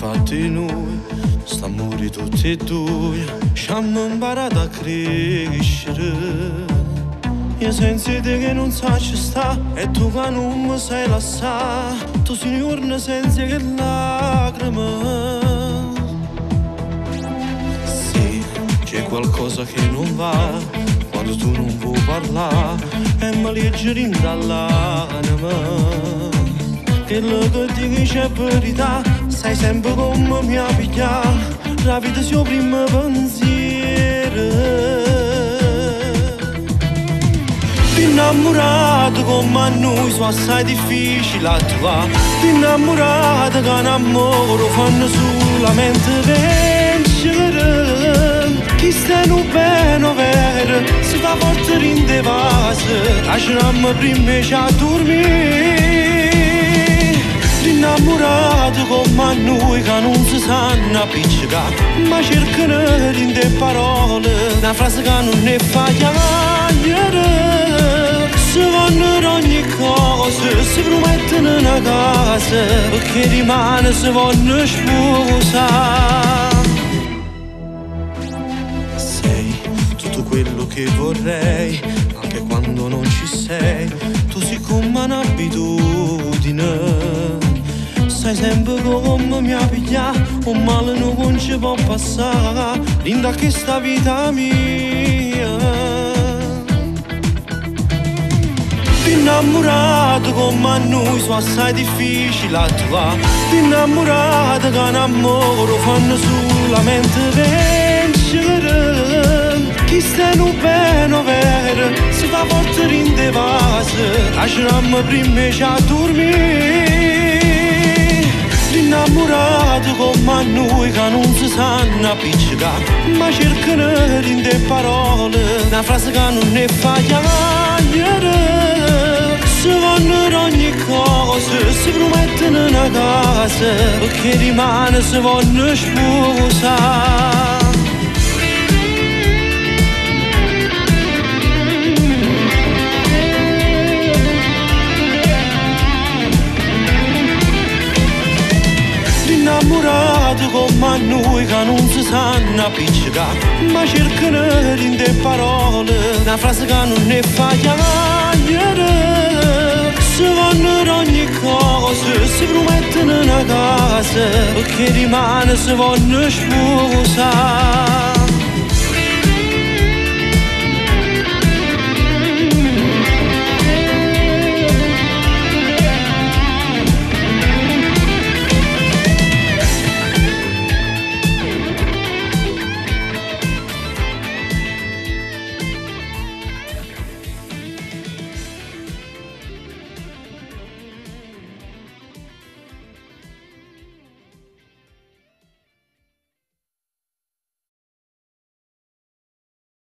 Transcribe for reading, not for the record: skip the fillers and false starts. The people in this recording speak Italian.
fatti noi, st'amore tutti e due, ci hanno imparato a crescere. Io senza te che non sa ci sta, e tu che non mi sai lasciare, tu sei giorno senza che lacrime. Sì, c'è qualcosa che non va, quando tu non puoi parlare, e mi leggi dall'anima. Quello che dici è verità, sai sempre come mi ha pigliato, la vita è il suo primo pensiero. Innamorato come a noi sono assai difficili a trovare, innamorato che un amore fanno solamente vincere. Chi sta no bene o vero si fa forte in te vase, lasciamo prima e ci a dormire. Innamorato come a noi che non si sanno appiccicare, ma cercano in te parole una frase che non ne fa chiamare. Si vanno ogni cosa, si promettono una casa, perché rimane si vanno sposare. Sei tutto quello che vorrei, anche quando non ci sei, tu sei come un'abitudine. Sai sempre come mi appiglia, un male non ci può passare, linda che sta vita mia. Innamorato come a noi sono assai difficili a trovare, innamorato che un amore fanno solamente vincere. Chi sta no bene o vero si fa forte in te vase, lasciamo prima e ci a dormire. Innamorato come a noi che non si sanno appiccicare, ma cercano in te parole una frase che non ne fa chiamare. Si vanno ogni cosa, si promettono una casa, perché rimane si vanno sposare. Innamorato come a noi che non si sanno appiccicare, ma cercano in te parole una frase che non ne fa chiamare. Si vanno ogni cosa, si promettono una casa, perché rimane si vanno sposare.